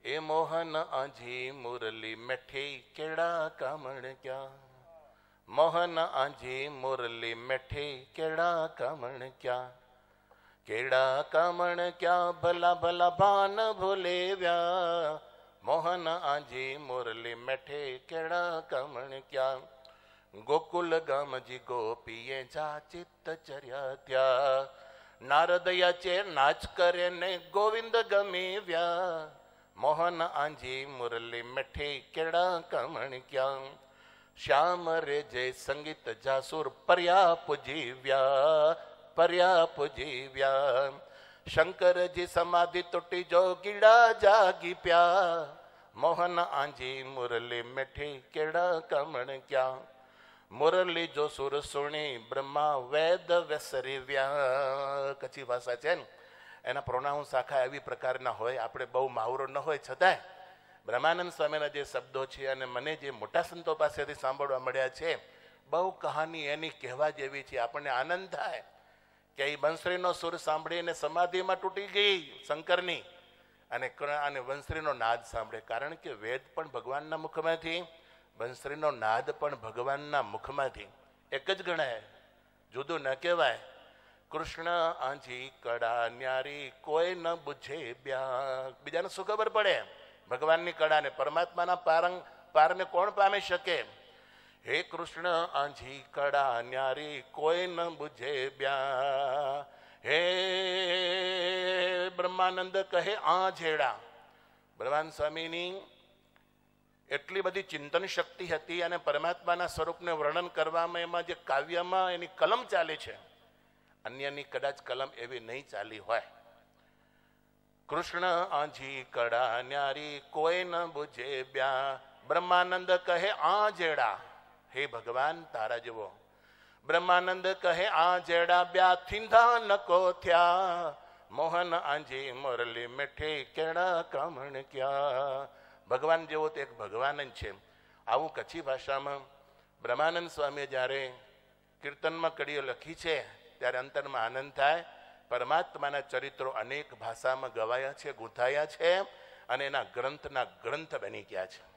એ મોહન આંજી મુરલી મેઠી કેડા કામણ ક્યાં, મોહન આંજી મુરલી મેઠી કેડા કામણ ક્યાં, કેડા કામણ ક્યાં ભલા ભલા ભાન ભૂલે વ્યા, મોહન આંજી મુરલી મેઠી કેડા કામણ ક્યાં, ગોકુલ ગામજી ગોપીએ જા ચિત્ત ચર્યા ત્યાં, નારદયા ચે નાચ કરે ને ગોવિંદ ગમી વ્યા, મોહન આંજી મુરલી મેઠી કેડા કામણ ક્યાં, શ્યામ રે જય સંગીત જાસુર પર્યા પૂજીવ્યા, પર્યા પૂજીવ્યા, શંકરજી સમાધિ તૂટી જો ગીડા જાગી પ્યા, મોહન આંજી મુરલી મેઠી કેડા કામણ ક્યાં, મુરલી જો સુર સુણી બ્રહ્મા વેદ વેસરી વ્યા. કચ્છી ભાષા છે ને એના પ્રોનાઉન્સ આખા એવી પ્રકારના હોય, આપણે બહુ માહુરો ન હોય છતાંય બ્રહ્માનંદ સ્વામીના જે શબ્દો છે અને મને જે મોટા સંતો પાસેથી સાંભળવા મળ્યા છે, બહુ કહાની એની કહેવા જેવી છે. આપણને આનંદ થાય કે એ બંસરીનો સુર સાંભળીને સમાધિમાં તૂટી ગઈ શંકરની, અને બંસરીનો નાદ સાંભળે. કારણ કે વેદ પણ ભગવાનના મુખમાંથી, બંસરીનો નાદ પણ ભગવાનના મુખમાંથી એક જ ગણાય, જુદું ન કહેવાય. કૃષ્ણ આંજી કડા ન્યારી કોઈ ન બુঝે બ્યા. બીજાને શું ખબર પડે ભગવાનની કડાને? પરમાત્માના પારને કોણ પામી શકે? હે કૃષ્ણ આંજી કડા ન્યારી કોઈ ન બુঝે બ્યા, હે બ્રહ્માનંદ કહે આ જેડા. ભગવાન સ્વામીની એટલી બધી ચિંતન શક્તિ હતી અને પરમાત્માના સ્વરૂપને વર્ણન કરવામાં એમાં જે કાવ્યમાં એની કલમ ચાલે છે, અન્યની કદાચ કલમ એવી નહીં ચાલી હોય. કૃષ્ણ આંજી કડા ન્યારી કોઈ ન બુঝે બ્યા, બ્રહ્માનંદ કહે આ જેડા. હે ભગવાન તારા જેવો. બ્રહ્માનંદ કહે આ જેડા બ્યા થીંધા નકો થયા, મોહન આંજી મુરલી મેઠી કેડા કામણ ક્યાં. ભગવાન જેવો તો એક ભગવાન જ છે. આવું કચ્છી ભાષામાં બ્રહ્માનંદ સ્વામીએ જ્યારે કીર્તનમાં કડીઓ લખી છે ત્યારે અંતરમાં આનંદ થાય. પરમાત્માના ચરિત્રો અનેક ભાષામાં ગવાયા છે, ગૂંથાયા છે અને એના ગ્રંથના ગ્રંથ બની ગયા છે.